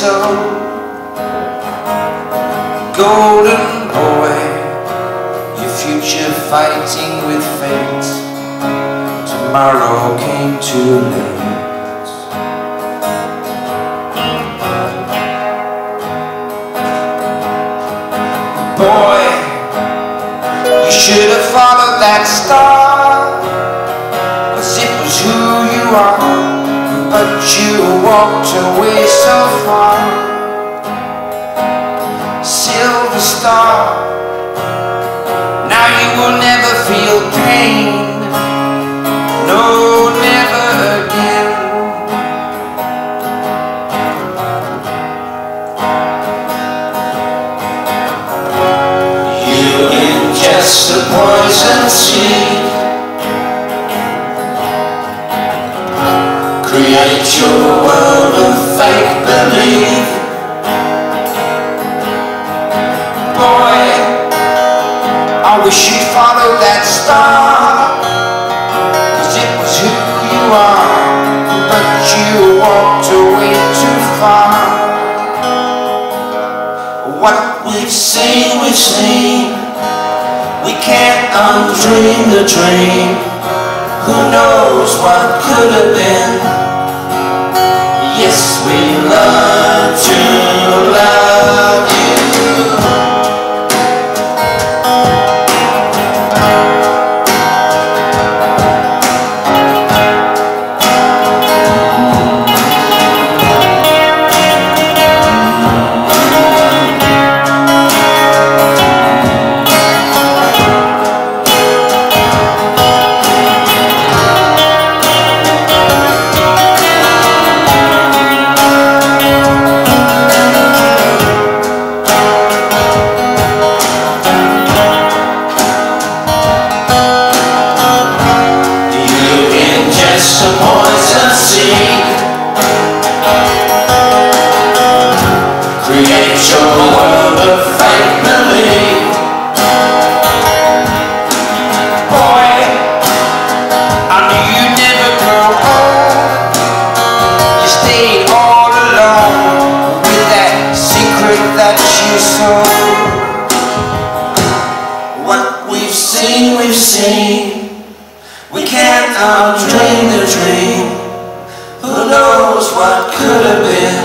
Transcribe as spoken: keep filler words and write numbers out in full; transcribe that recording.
soul. Golden boy, your future fighting with fate. Tomorrow came too late. Boy, you should have followed that star, 'cause it was who you are, but you walked away so far. Silver star, now you will never feel pain. No, never again. You ingest the poison seed, create your world of fake belief. Boy, I wish you'd follow that star, 'cause it was who you are, but you walked away too far. What we've seen, we've seen. We can't undream the dream. Who knows what could have been? Yes, we learn to love you. A poison seed, create your world of fake belief. Boy, I knew you'd never grow old. You stayed all alone with that secret that you sold. What we've seen, we've seen. We can't undream the dream. Who knows what could have been?